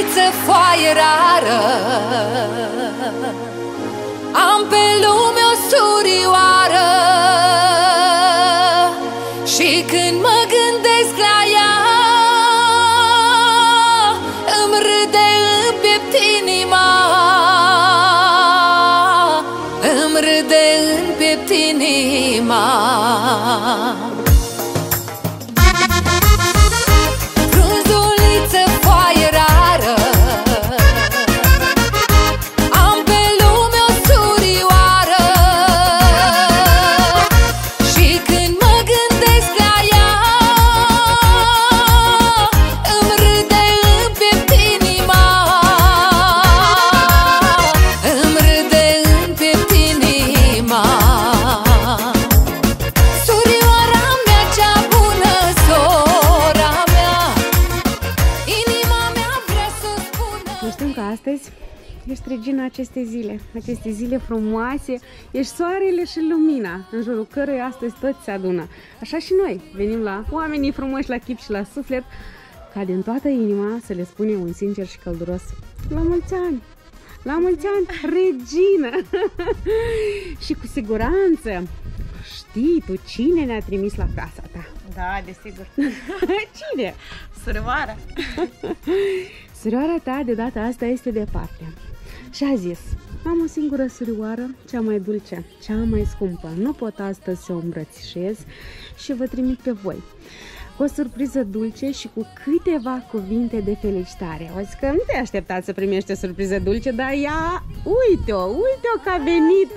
frunzuliță, foaie rară, am pe lume o surioară. Și când mă gândesc la ea, îmi râde în piept inima, îmi râde în piept inima. Frunzuliță, foaie rară, am pe lume o surioară. Și când mă gândesc la ea, îmi râde în piept inima, îmi râde în piept inima. Surioara mea cea bună, sora mea, inima mea vrea să spună. Nu știm că astăzi ești regina acestei zile frumoase, ești soarele și lumina în jurul căruia astăzi toți se adună. Așa și noi venim la oamenii frumoși la chip și la suflet, ca din toată inima să le spunem un sincer și călduros: la mulți ani! La mulți ani, regină! Și cu siguranță știi tu cine ne-a trimis la casa ta. Da, desigur. Cine? Surioara. Surioara ta de data asta este departe și a zis: am o singură surioară, cea mai dulce, cea mai scumpă, nu pot astăzi să o îmbrățișez și vă trimit pe voi cu o surpriză dulce și cu câteva cuvinte de felicitare. O zic că nu te aștepta să primești o surpriză dulce, dar ea, uite-o că a venit.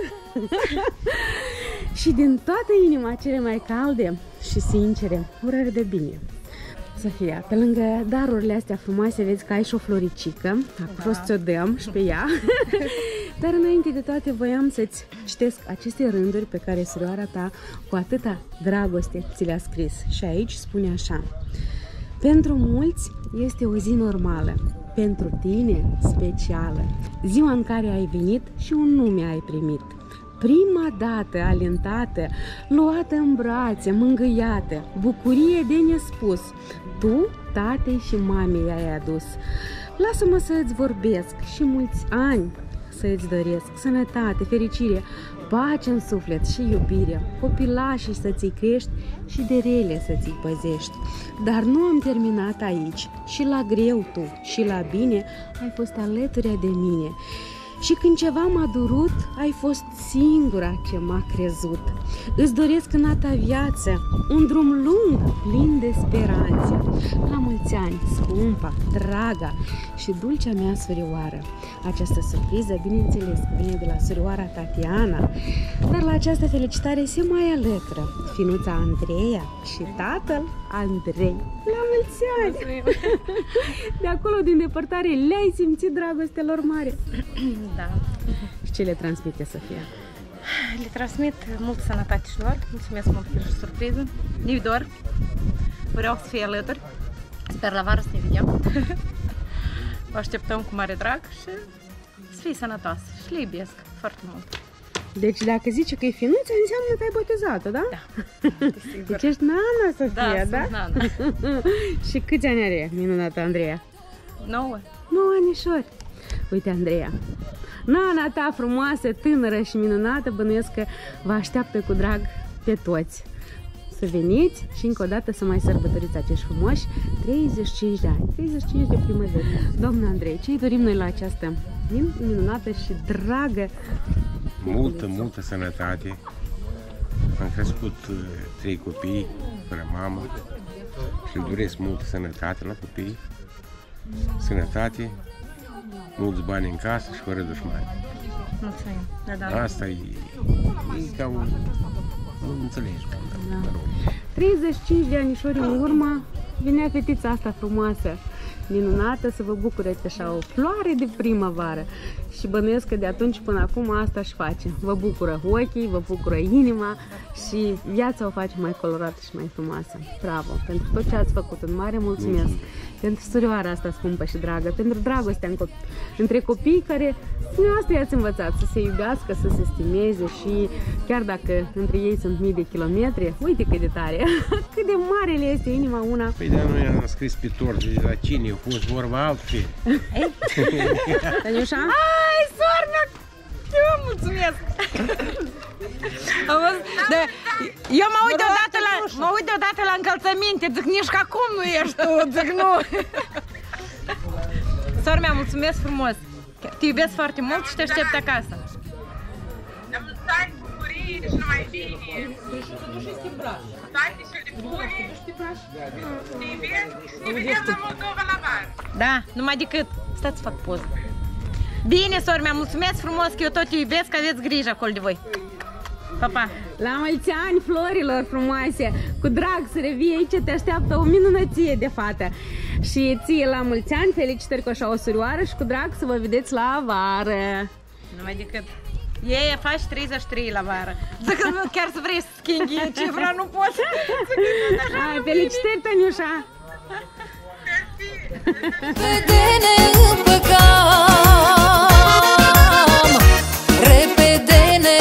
Și din toată inima cele mai calde și sincere urări de bine. Sofia, pe lângă darurile astea frumoase, vezi că ai și o floricică, acum ți-o dăm și pe ea. Dar înainte de toate voiam să-ți citesc aceste rânduri pe care surioara ta cu atâta dragoste ți le-a scris. Și aici spune așa: pentru mulți este o zi normală, pentru tine specială, ziua în care ai venit și un nume ai primit. Prima dată alintată, luată în brațe, mângâiată, bucurie de nespus, tu, tatei și mamei ai adus. Lasă-mă să-ți vorbesc și mulți ani să-ți doresc, sănătate, fericire, pace în suflet și iubire, copilașii să ți crești și de rele să ți păzești. Dar nu am terminat aici, și la greu tu, și la bine ai fost alături de mine. Și când ceva m-a durut, ai fost singura ce m-a crezut. Îți doresc în a ta viață un drum lung, plin de speranțe. La mulți ani, scumpa, draga și dulcea mea surioară. Această surpriză, bineînțeles, vine de la surioara Tatiana, dar la această felicitare se mai alătură finuța Andreea și tatăl Andrei. La mulți ani! De acolo, din depărtare, le-ai simțit dragostea lor mare. Da. Și ce le transmite, Sofia? Le transmit multă sănătate și lor. Mulțumesc mult pentru surpriză. Ne dor. Vreau să fie alături. Sper la vară să ne vedem. Vă așteptăm cu mare drag și să fie sănătoasă. Și le iubesc foarte mult. Deci dacă zice că e finuță, înseamnă că ai botezat-o, da? Da, desigur. Deci ești nana, Sofia, da? Sunt nana. Și câți ani are minunata Andreea? 9. 9 anișori. Uite, Andreea, nana ta frumoasă, tânără și minunată, bănuiesc că vă așteaptă cu drag pe toți să veniți și încă o dată să mai sărbătoriți acești frumoși 35 de ani, 35 de primăveri. Doamne Andrei, ce-i dorim noi la această minunată și dragă? Multă sănătate. Am crescut 3 copii fără mamă și îmi doresc multă sănătate la copii, sănătate, mulți bani în casă și fără dușmani. Mulțumim. Da. Asta e ca un înțelegi. Da. 35 de anișori în urmă venea fetița asta frumoasă, minunată, să vă bucureți așa o floare de primăvară. Și bănuiesc că de atunci până acum asta își face. Vă bucură ochii, vă bucură inima și viața o face mai colorată și mai frumoasă. Bravo! Pentru tot ce ați făcut, un mare mulțumesc! pentru surioara asta scumpă și dragă, pentru dragostea între copii care dumneavoastră i-ați învățat să se iubească, să se stimeze și chiar dacă între ei sunt mii de kilometri, uite cât de tare, cât de mare le este inima una. Păi de-aia noi am scris pe tort, de la cine, a fost vorba altfel. Tăniușa? Ai, sora mea! Eu mulțumesc! Eu mă uit deodată la încălțăminte, zic, nici că acum nu ești tu, zic, nu! Sora mea, mulțumesc frumos! Te iubesc foarte mult și te aștept acasă! La mulți ani, bucurii și numai bine! Toate și bucurii! Te iubesc și ne vedem la Moldova la vară! Da, numai decât. Stați să fac poză. Bine, sora mea, mulțumesc frumos că eu tot te iubesc, aveți grijă acolo de voi. Pa, pa! La mulți ani, florilor frumoase! Cu drag să revii aici, te așteaptă o minunăție de fată. Și ție la mulți ani, felicitări cu așa o surioară și cu drag să vă vedeți la vară. Numai decât. Ei faci 33 la vară. Zic că chiar să vrei să schimbi cifra, nu poți. Hai, felicitări, Tăniușa! Repede ne împăcam, repede ne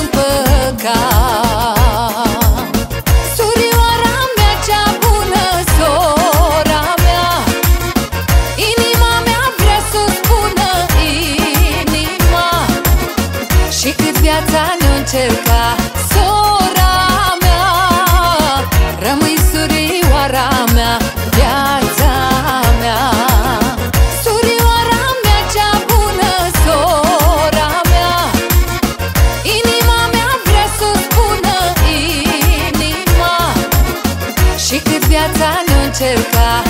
împăcam. Surioara mea cea bună, sora mea, inima mea vrea să spună inima. Și cât viața ne-o încerca, sora mea, rămâi surioara mea, viața mea. Surioara mea cea bună, sora mea, inima mea vrea să spună inima. Și cât viața ne-o încerca,